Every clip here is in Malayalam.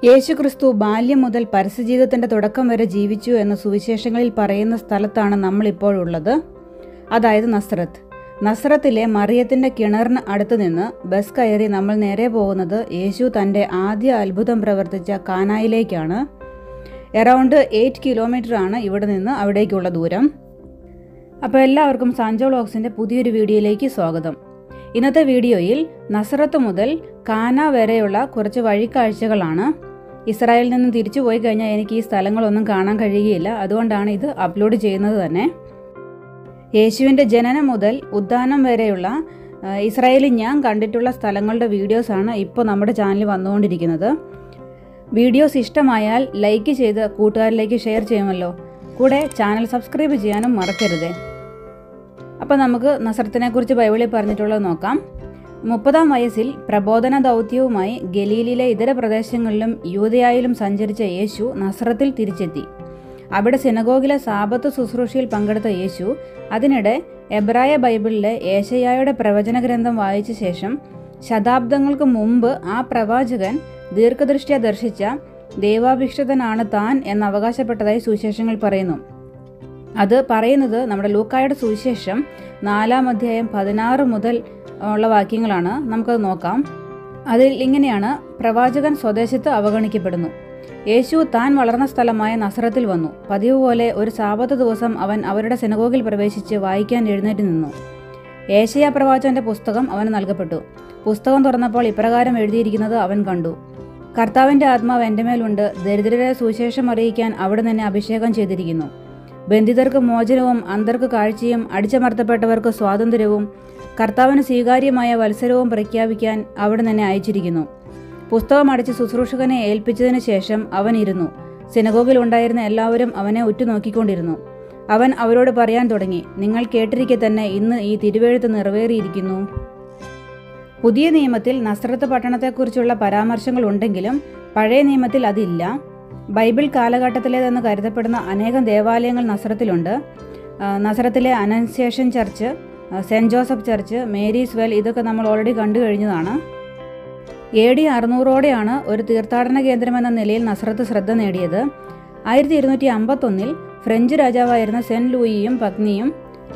യേശുക്രിസ്തു ബാല്യം മുതൽ പരസ്യജീവിതത്തിൻ്റെ തുടക്കം വരെ ജീവിച്ചു എന്ന സുവിശേഷങ്ങളിൽ പറയുന്ന സ്ഥലത്താണ് നമ്മളിപ്പോഴുള്ളത്. അതായത് നസ്രത്ത്. നസ്രത്തിലെ മറിയത്തിൻ്റെ കിണറിന് അടുത്ത് നിന്ന് ബസ് കയറി നമ്മൾ നേരെ പോകുന്നത് യേശു തൻ്റെ ആദ്യ അത്ഭുതം പ്രവർത്തിച്ച കാനായിലേക്കാണ്. അറൗണ്ട് 8 കിലോമീറ്റർ ആണ് ഇവിടെ നിന്ന് അവിടേക്കുള്ള ദൂരം. അപ്പോൾ എല്ലാവർക്കും സാൻജോ വ്ലോഗ്സിൻ്റെ പുതിയൊരു വീഡിയോയിലേക്ക് സ്വാഗതം. ഇന്നത്തെ വീഡിയോയിൽ നസ്രത്ത് മുതൽ കാന വരെയുള്ള കുറച്ച് വഴിക്കാഴ്ചകളാണ്. ഇസ്രായേലിൽ നിന്ന് തിരിച്ചു പോയി കഴിഞ്ഞാൽ എനിക്ക് ഈ സ്ഥലങ്ങളൊന്നും കാണാൻ കഴിയുകയില്ല. അതുകൊണ്ടാണ് ഇത് അപ്ലോഡ് ചെയ്യുന്നത് തന്നെ. യേശുവിൻ്റെ ജനനം മുതൽ ഉദ്ധാനം വരെയുള്ള ഇസ്രായേലിൽ ഞാൻ കണ്ടിട്ടുള്ള സ്ഥലങ്ങളുടെ വീഡിയോസാണ് ഇപ്പോൾ നമ്മുടെ ചാനലിൽ വന്നുകൊണ്ടിരിക്കുന്നത്. വീഡിയോസ് ഇഷ്ടമായാൽ ലൈക്ക് ചെയ്ത് കൂട്ടുകാരിലേക്ക് ഷെയർ ചെയ്യുമല്ലോ. കൂടെ ചാനൽ സബ്സ്ക്രൈബ് ചെയ്യാനും മറക്കരുത്. അപ്പോൾ നമുക്ക് നസ്രത്തിനെക്കുറിച്ച് ബൈബിളിൽ പറഞ്ഞിട്ടുള്ളത് നോക്കാം. 30-ാം വയസ്സിൽ പ്രബോധന ദൗത്യവുമായി ഗലീലിലെ ഇതര പ്രദേശങ്ങളിലും യൂദയായിലും സഞ്ചരിച്ച യേശു നസ്രത്തിൽ തിരിച്ചെത്തി. അവിടെ സിനഗോഗിലെ സാബത്ത് ശുശ്രൂഷയിൽ പങ്കെടുത്ത യേശു അതിനിടെ എബ്രായ ബൈബിളിലെ ഏശയ്യായുടെ പ്രവചന ഗ്രന്ഥം വായിച്ച ശേഷം ശതാബ്ദങ്ങൾക്ക് മുമ്പ് ആ പ്രവാചകൻ ദീർഘദൃഷ്ട്യാ ദർശിച്ച ദൈവാഭിഷിക്തനാണ് താൻ എന്ന് അവകാശപ്പെട്ടതായി സുവിശേഷങ്ങൾ പറയുന്നു. അത് പറയുന്നത് നമ്മുടെ ലൂക്കായുടെ സുവിശേഷം 4-ാം അധ്യായം 16 മുതൽ ഉള്ള വാക്യങ്ങളാണ്. നമുക്കത് നോക്കാം. അതിൽ ഇങ്ങനെയാണ്: പ്രവാചകൻ സ്വദേശത്ത് അവഗണിക്കപ്പെടുന്നു. യേശു താൻ വളർന്ന സ്ഥലമായ നസ്രത്തിൽ വന്നു. പതിവ് പോലെ ഒരു സാബത്ത് ദിവസം അവൻ അവരുടെ സിനഗോഗിൽ പ്രവേശിച്ച് വായിക്കാൻ എഴുന്നേറ്റ് നിന്നു. ഏശയ്യാ പ്രവാചകന്റെ പുസ്തകം അവന് നൽകപ്പെട്ടു. പുസ്തകം തുറന്നപ്പോൾ ഇപ്രകാരം എഴുതിയിരിക്കുന്നത് അവൻ കണ്ടു: കർത്താവിൻ്റെ ആത്മാവ് എൻ്റെ മേലുണ്ട്, ദരിദ്രരെ സുവിശേഷം അറിയിക്കാൻ അവിടെ തന്നെ അഭിഷേകം ചെയ്തിരിക്കുന്നു. ബന്ധിതർക്ക് മോചനവും അന്ധർക്ക് കാഴ്ചയും അടിച്ചമർത്തപ്പെട്ടവർക്ക് സ്വാതന്ത്ര്യവും കർത്താവിന് സ്വീകാര്യമായ വത്സരവും പ്രഖ്യാപിക്കാൻ അവിടെ തന്നെ അയച്ചിരിക്കുന്നു. പുസ്തകം അടച്ച് ശുശ്രൂഷകനെ ഏൽപ്പിച്ചതിന് ശേഷം അവൻ ഇരുന്നു. സിനഗോഗിൽ ഉണ്ടായിരുന്ന എല്ലാവരും അവനെ ഉറ്റുനോക്കിക്കൊണ്ടിരുന്നു. അവൻ അവരോട് പറയാൻ തുടങ്ങി: നിങ്ങൾ കേട്ടിരിക്കെ തന്നെ ഇന്ന് ഈ തിരുവെഴുത്ത് നിറവേറിയിരിക്കുന്നു. പുതിയ നിയമത്തിൽ നസ്രത്ത് പട്ടണത്തെക്കുറിച്ചുള്ള പരാമർശങ്ങൾ ഉണ്ടെങ്കിലും പഴയ നിയമത്തിൽ അതില്ല. ബൈബിൾ കാലഘട്ടത്തിലേതെന്ന് കരുതപ്പെടുന്ന അനേകം ദേവാലയങ്ങൾ നസ്രത്തിലുണ്ട്. നസ്രത്തിലെ Annunciation church, Saint Joseph church, Mary's well ഇതൊക്കെ നമ്മൾ ഓൾറെഡി കണ്ടു കഴിഞ്ഞതാണ്. AD 600ഓടെയാണ് ഒരു തീർത്ഥാടന കേന്ദ്രമെന്ന നിലയിൽ നസ്രത്ത് ശ്രദ്ധ നേടിയത്. 1251 ഫ്രഞ്ച് രാജാവായിരുന്ന സെന്റ് ലൂയിയും പത്നിയും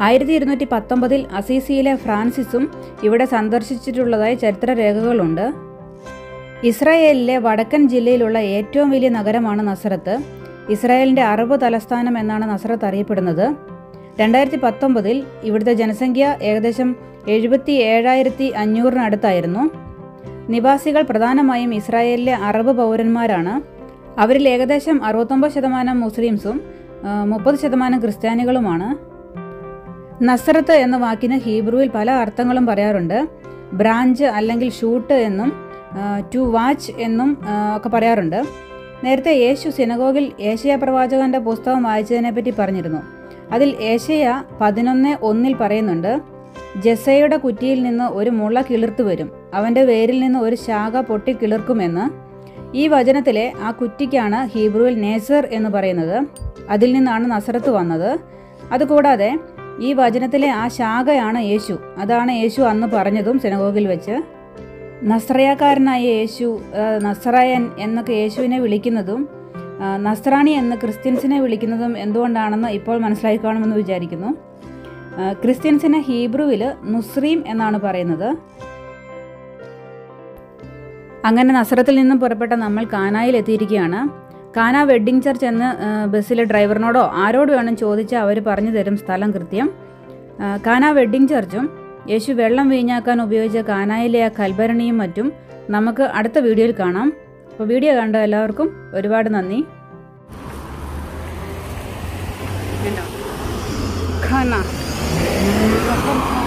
1219 അസീസിയിലെ ഫ്രാൻസിസും ഇവിടെ സന്ദർശിച്ചിട്ടുള്ളതായി ചരിത്രരേഖകളുണ്ട്. ഇസ്രായേലിലെ വടക്കൻ ജില്ലയിലുള്ള ഏറ്റവും വലിയ നഗരമാണ് നസ്രത്ത്. ഇസ്രായേലിൻ്റെ അറബ് തലസ്ഥാനം എന്നാണ് നസ്രത്ത് അറിയപ്പെടുന്നത്. 2019 ഇവിടുത്തെ ജനസംഖ്യ ഏകദേശം 77,500 നിവാസികൾ പ്രധാനമായും ഇസ്രായേലിലെ അറബ് പൗരന്മാരാണ്. അവരിൽ ഏകദേശം 69% മുസ്ലിംസും 30% ക്രിസ്ത്യാനികളുമാണ്. നസ്രത്ത് എന്ന വാക്കിന് ഹീബ്രുവിൽ പല അർത്ഥങ്ങളും പറയാറുണ്ട്. ബ്രാഞ്ച് അല്ലെങ്കിൽ ഷൂട്ട് എന്നും ടു വാച്ച് എന്നും ഒക്കെ പറയാറുണ്ട്. നേരത്തെ യേശു സിനഗോഗിൽ ഏശയ്യാ പ്രവാചകന്റെ പുസ്തകം വായിച്ചതിനെപ്പറ്റി പറഞ്ഞിരുന്നു. അതിൽ ഏശയ്യാ 11:1 പറയുന്നുണ്ട്: ജെസയുടെ കുറ്റിയിൽ നിന്ന് ഒരു മുള കിളിർത്തു വരും, അവൻ്റെ വേരിൽ നിന്ന് ഒരു ശാഖ പൊട്ടി കിളിർക്കുമെന്ന്. ഈ വചനത്തിലെ ആ കുറ്റിക്കാണ് ഹീബ്രുവിൽ നേസർ എന്ന് പറയുന്നത്. അതിൽ നിന്നാണ് നസ്രത്ത് വന്നത്. അതുകൂടാതെ ഈ വചനത്തിലെ ആ ശാഖയാണ് യേശു. അതാണ് യേശു അന്ന് പറഞ്ഞതും സിനഗോഗിൽ വെച്ച്. നസ്രയക്കാരനായ യേശു, നസ്രായൻ എന്നൊക്കെ യേശുവിനെ വിളിക്കുന്നതും നസ്രാണി എന്ന് ക്രിസ്ത്യൻസിനെ വിളിക്കുന്നതും എന്തുകൊണ്ടാണെന്ന് ഇപ്പോൾ മനസ്സിലാക്കി കാണുമെന്ന് വിചാരിക്കുന്നു. ക്രിസ്ത്യൻസിനെ ഹീബ്രുവിൽ നുസ്രീം എന്നാണ് പറയുന്നത്. അങ്ങനെ നസ്രത്തിൽ നിന്നും പുറപ്പെട്ട നമ്മൾ കാനായിൽ എത്തിയിരിക്കുകയാണ്. കാന വെഡ്ഡിംഗ് ചർച്ച് എന്ന് ബസ്സിലെ ഡ്രൈവറിനോടോ ആരോട് വേണം ചോദിച്ചാൽ അവർ പറഞ്ഞു തരും സ്ഥലം കൃത്യം. കാന വെഡ്ഡിംഗ് ചർച്ചും യേശു വെള്ളം വീഞ്ഞാക്കാൻ ഉപയോഗിച്ച കാനായിലെ ആ കൽഭരണിയും മറ്റും നമുക്ക് അടുത്ത വീഡിയോയിൽ കാണാം. അപ്പോൾ വീഡിയോ കണ്ട എല്ലാവർക്കും ഒരുപാട് നന്ദി. ഖാന